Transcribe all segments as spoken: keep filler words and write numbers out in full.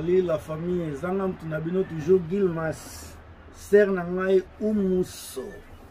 Salut la famille, Zangam Tunabino toujours Gilmas, Ser Nangai Umuso.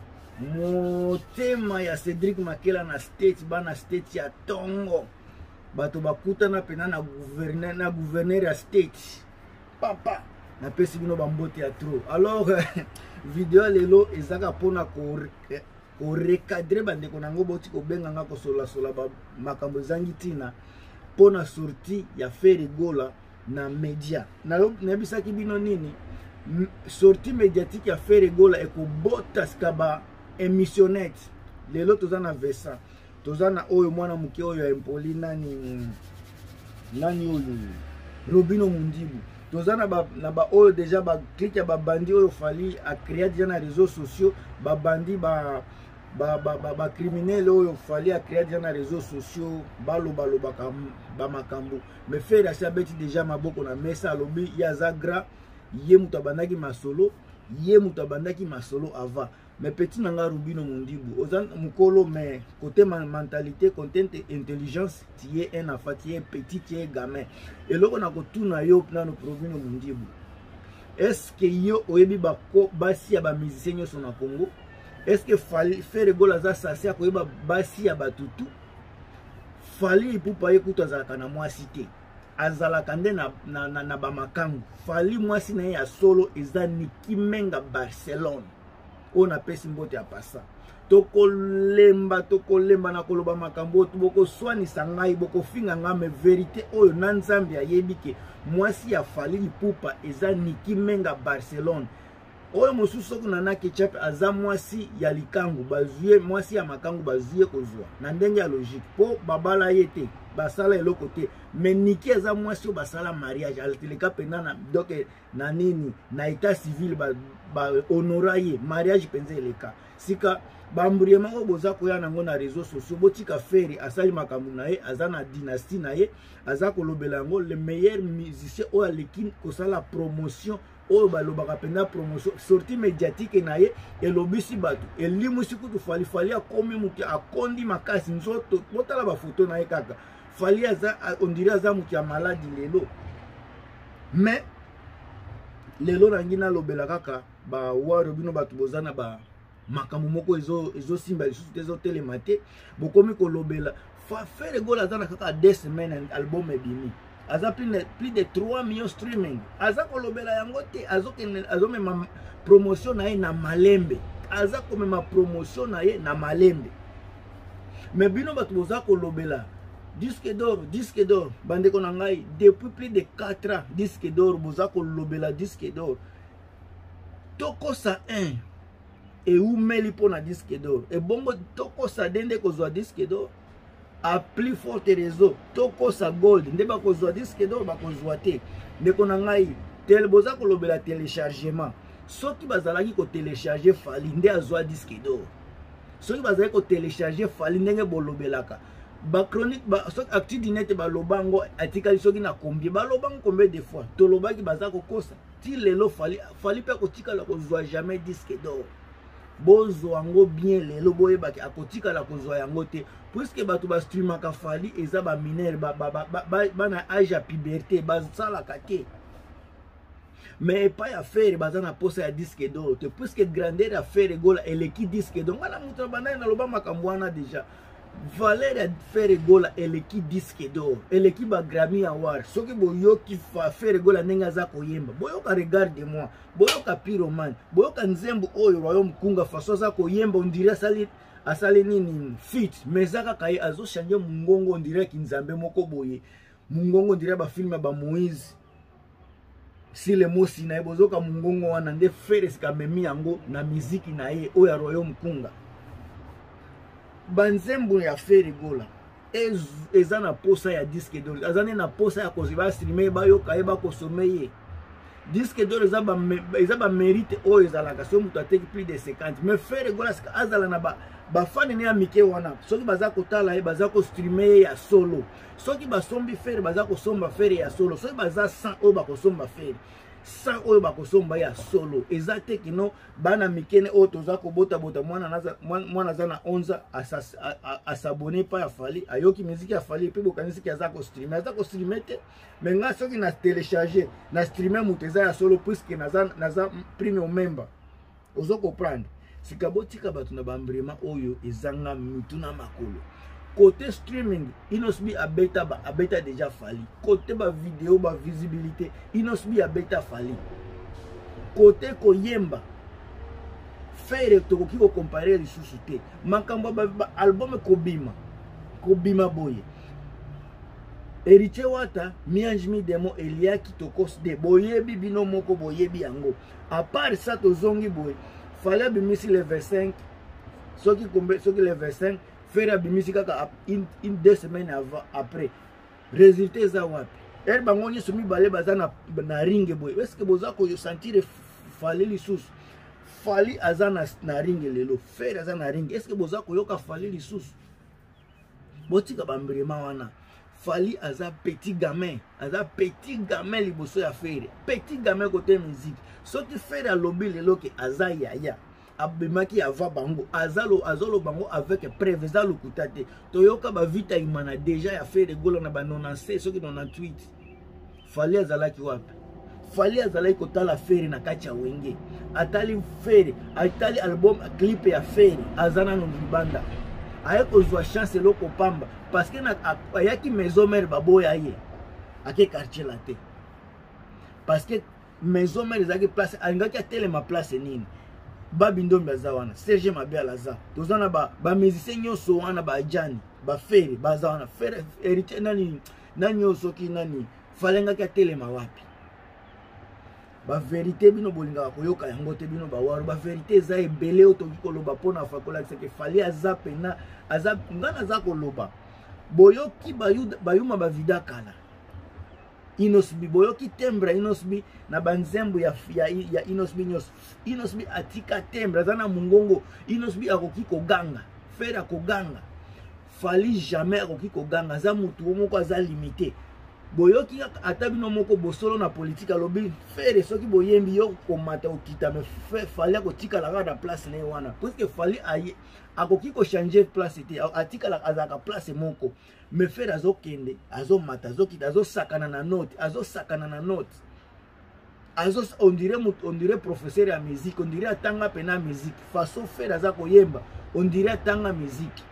Motema ya Cédric Makela na state, bana state ya Tongo. Bato bakuta na pena na gouverneur na gouverneur ya state. Papa, na pesi bino bambote ya trop. Alors, vidéo lelo ezaka pona ko ko recadrer bandeko nango boti ko benganga ko sola sola ba makambo zangi tina pona sortie ya Ferry Gola na media. Na nebisaki bino nini? Sortie médiatique ya Ferry Gola eko bota skaba émissionnette. Lelo tozana vesa. Tozana oyo mwana muke oyo empoli nani nani oyo Robino Mundibu. Tozana ba na ba oyo déjà ba clique ya ba bandi oyo fali a créer déjà na réseaux sociaux ba bandi ba ba ba ba, ba criminel oyo fali a créer déjà na réseaux sociaux balo balo ba ba makambo mais faire ya sabeti déjà maboko na mesa alobi ya zagra ye mutabandaki masolo ye mutabandaki masolo avant mais petit nanga Robino Mundibu ozan mukolo mais côté mentalité côté intelligence tu es un enfant tu es petit tu es gamin et loko na ko tuna yo na no Robino Mundibu est-ce que yo oyebi ba ko basi ya ba musicien nyo na Congo est-ce que fali Ferry Gola za sasi ya koyeba basi ya batutu fali ipupa yekuta za kana mwasi te azala kande na na, na, na ba makangu fali mwasi na ya solo eza Nikimenga Barcelone on a pesi mbote ya pasa toko lemba toko lemba na koloba makambo boko swani sangai boko finga ngame vérité oyo na nzambe ayebi ke mwasi ya fali ipupa eza Nikimenga Barcelone oyo mosusu kuna na ketchup aza mwasi ya likangu bazuye mwasi ya makangu bazuye kozwa na ndenge ya logique po babala yete basala eloko te mais Niki aza mwasi o basala mariage aliteleka pena na donc na nini na état civil ba, ba honoraye mariage penza eleka sika bambriema o boza koya nango na réseaux sociaux botika Ferry asali makambo na ye aza na dynastie na ye aza kolobela yango le meilleur musicien o aleki kosala promotion oyo balobaka pena promotion sortie médiatique na ye elobisi bato elimusi kutu fali fali akomi muki akondi makasi nzoto botala ba photo na ye kaka fali aza on dirait aza muki ya maladi lelo mais lelo nangi na lobela kaka ba wa Robino bato bozana ba makambo moko ezo ezo simba lisusu tezo telemate bokomi ko lobela fa Ferry Gola aza na kaka deux semaines album ebimi aza plus de, plus de trois millions streaming aza kolobela yango te azo azo mema promotion na ye na malembe aza ko mema promotion na ye na malembe mais bino bato boza kolobela disque d'or disque d'or bande ko na ngai depuis plus de quatre ans disque d'or boza kolobela disque d'or toko sa un et ou meli pona disque d'or et bongo toko sa dende ko zo disque d'or a plus forte réseau toko sa gold nde ba ko zo disque d'or ba ko zo te nde ko na ngai tel boza ko lobela téléchargement soki bazalaki ko télécharger fali nde azwa disque d'or soki bazalaki ko télécharger fali ndenge bolobelaka ba chronique ba soki actu dinete ba lobango atikali soki na combien ba lobango combien de fois to lobaki baza ko kosa ti lelo fali fali pe ko tikala ko zo jamais disque d'or bozo ango bien lelo boyebaki akotika la kozwa yango te puisque bato ba streamaka fali eza ba mineur ba ba ba bana âge ya puberté bazala kate mais pas ya Ferry bazana posa ya disque d'or te puisque grandeur ya Ferry Gola eleki disque d'or ngala mutu bana na loba makambo wana déjà valeur ya Ferry Gola eleki disque d'or eleki ba Grammy Award soki boyoki fa Ferry Gola ndenge aza koyemba boyoka regarde moi boyoka Pyroman boyoka nzembo oyo royaume kunga faso aza koyemba on dirait sali asali nini fit mezaka kai azo changer mungongo on dirait kinzambe moko boye mungongo on dirait ba film ba Moïse si le mosi na ebozoka mungongo wana nde Ferry sikamemi yango na muziki na ye oyo royaume kunga banzembo ya Ferry Gola eza na posa ya disque d'or azane na posa ya koziba streamer ba yoka eba kosomeye disque d'or eza ba eza ba mérite oyo ezalaka so mutu ateki plus de cinquante mais Ferry Gola azala na ba ba fan ne ya mike wana soki baza kotala ye baza ko streamer ya solo soki basombi Ferry baza ko somba Ferry ya solo soki baza cent oyo ba kosomba Ferry sans oyo bakosomba ya solo eza te kino bana mikene oyo toza kobota bota mwana naza mwana za na onze à s'abonner pas ya Fally ayoki musique ya Fally pe bokanisi ki aza ko streamer aza ko streamer te mais nga soki na télécharger na streamer muteza ya solo puisque naza naza premium member ozo comprendre sikabotika batu na bambrema oyo ezanga mituna makolo. Côté streaming, inosbi a beta ba a beta déjà Fally. Côté ba vidéo ba visibilité, inosbi a beta Fally. Côté koyemba, faire to ko comparer les sous-souté. Makambo ba, ba album kobima. Kobima boye. Héritier wata mianjimi demo elia kitokos de boyebi bino moko boyebi yango. À part ça to zongi boye, Fally bimisi le vingt-cinq. Soki kombe soki le vingt-cinq faire bimisi kaka une une deux semaines avant après résultat za wapi elle bangoni sumi balé bazana na ringe boy est-ce que boza ko sentir Fally lisusu Fally azana na ringe lelo faire azana ringe est-ce que boza ko yoka Fally lisusu botika bambrema wana Fally aza petit gamin aza petit gamin liboso ya faire petit gamin côté musique soki faire a lobby lelo ke aza yaya abimaki ava bango azalo azolo bango avec preuve za lukutate toyoka ba vita imana déjà ya fait de golo na ba quatre-vingt-seize soki quatre-vingt-huit Fally azalaki wapi Fally azalaki kotala fere na kati ya wenge atali fere atali album clip ya fere azana no libanda aye kozwa chance loko pamba parce que na ayaki maison mère baboya ye ake quartier la te parce que maison mère ezaki place angaki atele ma place nini Babindombi azawana Serge Mabe alaza tozana ba ba musicien nyoso wana ba jani ba fere bazawana fere héritier nani nani osoki nani falenga ka telema wapi ba vérité bino bolinga koyoka yango te bino ba waru ba vérité za ebele otoki koloba pona fakola que Fally aza pena aza ngana za koloba boyoki bayuda bayuma ba vidakala Inosbi boyoki tembra inosbi na banzembo ya ya, ya inosbi nyos inosbi atika tembra zana mungongo inosbi akoki koganga fera koganga Fally jamais akoki koganga za mutu moko aza limité boyoki atabino moko bosolo na politique alobi fere soki boyembi yo komata okita me Fally akotika la na place ne wana parce que Fally aye akoki ko changer place te atika la azaka place moko me faire azo kende azo mata azo kita azo sakana na note azo sakana na note azo on dirait on dirait professeur ya musique on dirait atanga pena musique façon faire aza koyemba on dirait atanga musique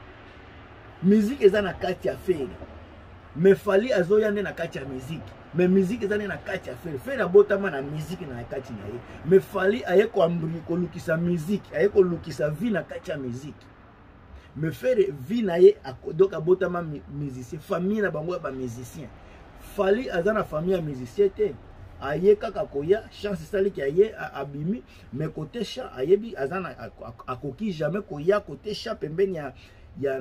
musique eza na kati ya faire me Fally azo yande na kati ya musique me musique eza na kati ya faire faire abotama na musique na kati na ye me Fally aye ko ambri ko lukisa musique aye ko lukisa vie na kati ya musique me faire vie na ye donc abotama musicien famille na bango ba musicien Fally azana famille ya musicien te aye kaka koya chance sali ki aye abimi mais côté chat ayebi azana akoki jamais koya côté chat pembeni ya ya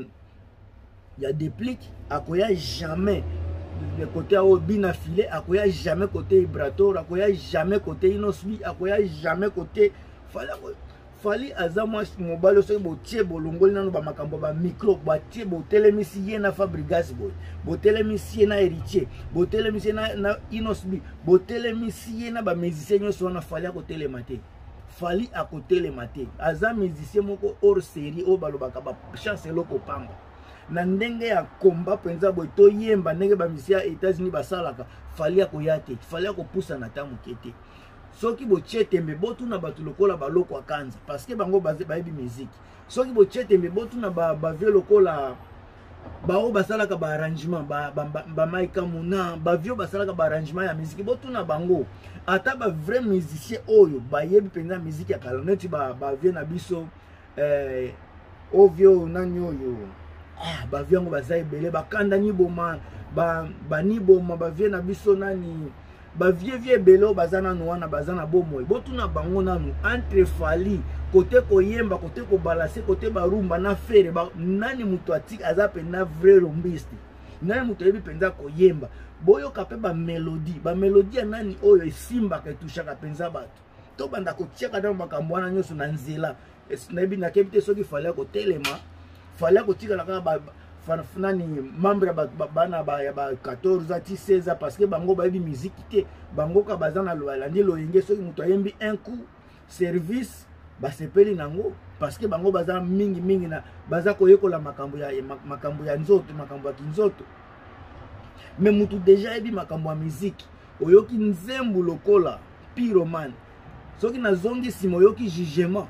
ya déplique akoya jamais le côté au bina filé akoya jamais côté vibrator akoya jamais côté inosbi akoya jamais côté Fally Fally azamwa mobile so botie bolongoli nanu ba makambo ba micro ba tie bo telemisi ye na Fabregas boy bo telemisi ye na héritier bo telemisi na, na inosbi bo telemisi ye na ba musicien nyoso na Fally ko telemate Fally ako telemate aza musicien moko hors série o balobaka ba chance loko pamba na ndenge ya komba penza boy to yemba ndenge ba musicien ya États-Unis basalaka Fally ako yate Fally ako pusa na tamu kete soki botie tembe botu na batu lokola baloko akanza parce que bango baze bayebi musique soki botie tembe botu na ba ba vie lokola bao basalaka ba arrangement ba ba, ba, ba maika muna ba vie basalaka ba arrangement ya musique botu na bango ata ba vrai musicien oyo bayebi penza musique ya kala neti ba ba vie na biso eh ovio nani oyo ah ba vie ngo baza ebele bakanda ni boma ba ba ni boma ba vie na biso nani ba vie vie belo bazana no wana bazana bomoy botuna bango nanu entre Fally côté koyemba côté ko balancer côté barumba na fere ba nani mutu atik azape na vrai rombiste nani mutu yebi penza koyemba boyo kape ba melodie ba melodie nani oyo esimba ka tushaka penza bato to banda ko tiaka dans makambo wana nyoso na nzela nabi na kebite soki Fally ko telema Fally ko tika la ba nani membre bana ba ya ba quatorze à seize ans parce que bango ba bi musique te bango ka bazana lo alandi lo yenge soki muto ayembi un coup service ba sepeli nango parce que bango bazana mingi mingi na baza koyekola makambo ya makambo ya nzoto makambo ya kinzoto mais mutu déjà ebi makambo ya musique oyoki nzembu lokola pyromane soki na zongi simo oyoki jugement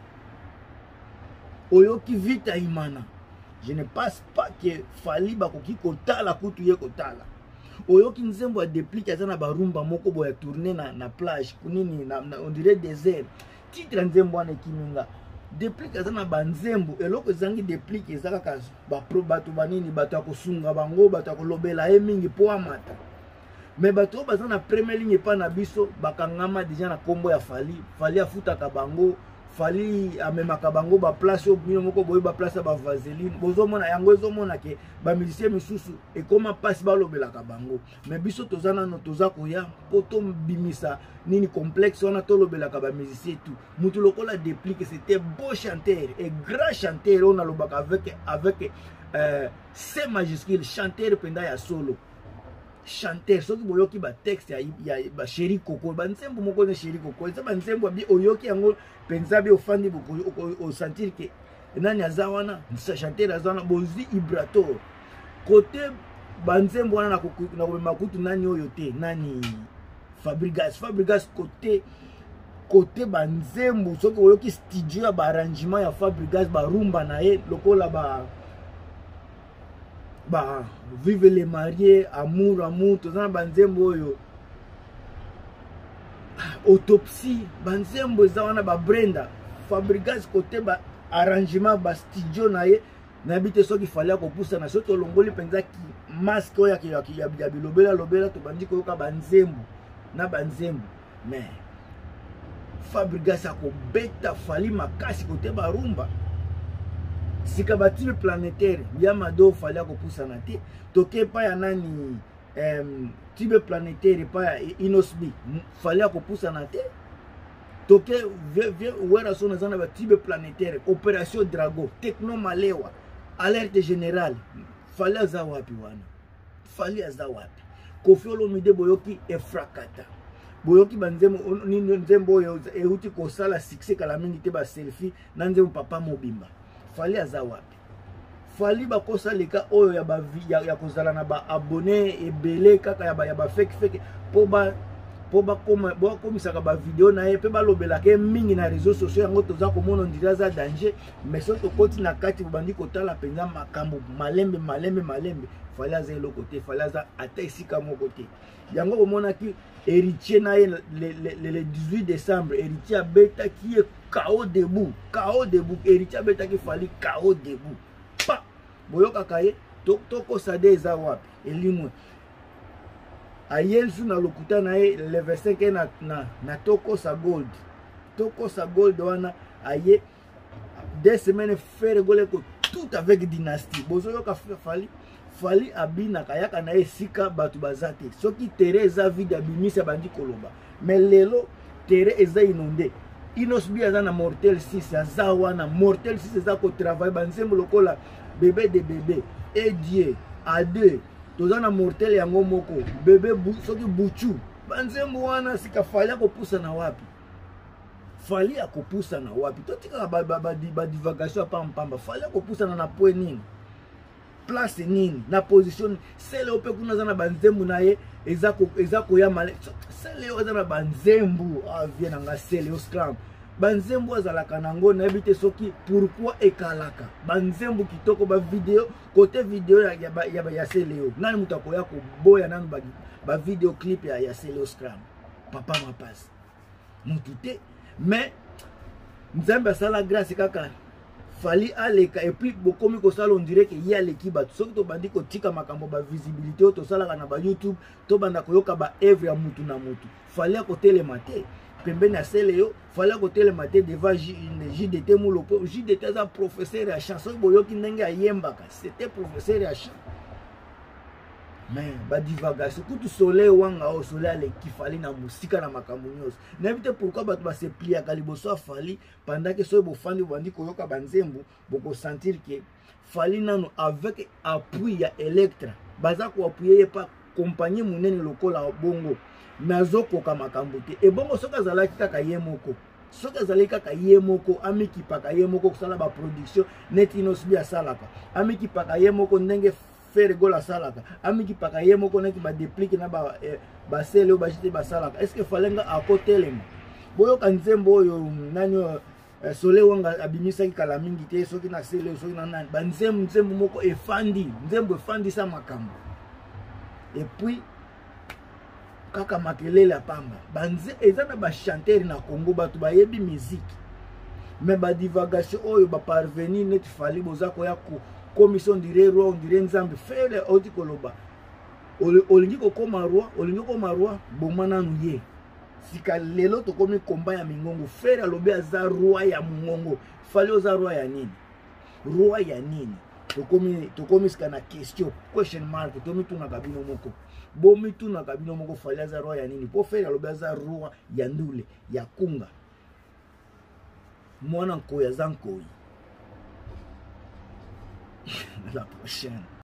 oyoki vita imana. Je ne pense pas que Fally bakoki kotala kutu ye kotala. Oyoki nzembo a déplique azana barumba moko boya tourner na na plage kunini na, na on dirait désert. Titre nzembo ane kiminga. Déplique azana banzembo eloko zangi déplique ezaka ka ba pro bato banini bato akosunga bango bato akolobela e mingi po amata. Mais bato bazana première ligne pa na biso bakangama déjà na kombo ya Fally. Fally afuta ka bango. Fally amemaka bango ba place au bino moko boye ba place ba vaseline bozomona yango ezomona ke ba musicien misusu e koma passe ba lobelaka bango mais biso tozana no toza koya poto bimisa nini complexe on a to lobelaka ba musicien tout mutu lokola déplique c'était beau chanteur et grand chanteur on a lobaka avec avec euh, C majuscule chanteur penda ya solo chanteur soki boyoki ba texte ya ya ba Chéri Coco ba nsembo moko ne Chéri Coco ça ba nsembo bi oyoki yango penza bi ofandi boko o sentir que nani azawana sa chanteur azawana bozi vibrato côté ba nsembo wana na ko makutu nani oyo te nani Fabregas Fabregas côté côté ba nsembo soki oyoki studio ba arrangement ya Fabregas ba rumba na ye lokola ba bah vive les mariés amour amour tozana banzembo oyo autopsie banzembo za wana ba Brenda Fabregas côté ba arrangement ba studio na ye na bité soki fallait ko poussa na soto longoli penza ki masque oya ki ya ya bilobela lobela to bandi ko ka banzembo na banzembo mais Fabregas ako beta Fally makasi côté ba rumba. Si kabatile planétaire Yamado Fally akopusana te toke pa ya nani um, tibe planétaire pa ya Inosbi Fally akopusana te toke wera sona zana ba tibe planétaire opération Drago Techno Malewa alerte générale Fally aza wapi wana Fally aza wapi Koffi Olomide boyoki efrakata boyoki banzembo nini nzembo yo euti kosala succès kala mingi te ba selfie na nzembo papa mobimba Fally aza wapi Fally bakosa leka oyo ya ba ya, ya kozala na ba abonné ebele kaka ya ba ya ba fake fake po ba po ba koma bo komisaka ba video na ye pe ba lobela ke mingi na réseaux sociaux yango toza komona ndira za danger mais so to koti na kati bandi kotala penza makambo malembe malembe malembe Fally aza eloko te Fally aza ata esika moko te yango komona ki héritier na ye le, le, le dix-huit décembre héritier beta qui est K O debout K O debout héritier beta qui Fally K O debout pa boyoka kaye to toko sade eza wapi elimwe ayel su na lokuta na ye le vingt-cinq na na na toko sa gold toko sa gold wana aye deux semaines faire gole ko tout avec dynastie bozoyoka Fally Fally abina kayaka na esika batu bazate soki terre eza vide abimisa bandi koloba mais lelo terre eza inondé Inosbi aza na mortel six aza wana mortel six eza ko travail banzembo lokola bébé de bébé et Dieu à deux toza na mortel yango moko bébé bu, soki buchu banzembo wana sika Fally akopusa na wapi Fally akopusa na wapi totika ba ba, ba, ba divagation pa mpamba Fally akopusa na na point nini place nini na position sele ope kuna zana banzembu na ye ezako ezako ya male sele yo zana banzembu ah viena nga sele yo scram banzembu azalaka nango na ebite soki pourquoi ekalaka banzembu kitoko ba video côté video ya ya, ya, ya sele yo nani mutako ya ko boya nani ba, ba video clip ya ya sele yo scram papa mapasse mutute mais nzemba sala grâce kaka Fally aleka et puis bokomi ko sala on dirait que ya leki ba soki to bandi ko tika makambo ba visibilité to sala kana ba YouTube to banda ko yoka ba œuvre ya mutu na mutu Fally ko telemate pembeni ya sele yo Fally ko telemate devant J D T molopo J D T za professeur ya chant soki boyoki ndenge ayembaka c'était professeur ya chant mais ba divagation kutu soleil wanga o soleil aleki fali na musika na makambo nyonso nayebite pourquoi bato base pliaka liboso ya fali pendant que soki bofandi bobandi koyoka banzembo bokosentir ke fali nano avec appui ya Electra baza koappuye ye pa compagnie monene lokola bongo nazokoka makambo te ebongo soki azalaki kaka ye moko soki azalaki kaka ye moko amikipaka ye moko kosala baproduction neti inosobi asalaka amikipaka ye moko ndenge faire gola salaka amiki paka ye moko neti ba déplique na ba basele o bajite basalaka est-ce que falenga akotelema boyo kanzembo oyo nani soleil wanga abimisaki kala mingi te soki na sele soki na nani ba nzembo nzembo moko efandi nzembo efandi sa makambo et puis kaka makelele apamba banze eza na ba chanteur na Congo batu bayebi musique mais ba divagation oyo ba parvenir neti fali boza ko ya ko commission dirait roi on dirait nzambe fele oti koloba olingi ko koma roi olingi ko koma roi bomana nuye sika lelo to komi komba ya mingongo fele alobe aza roi ya mungongo fali oza roi ya nini roi ya nini to komi to komi sika na question question mark to mi tuna kabino moko bomi tuna kabino moko fali aza roi ya nini po fele alobe aza roi ya ndule ya kunga mwana nkoya za nkoi. La prochaine.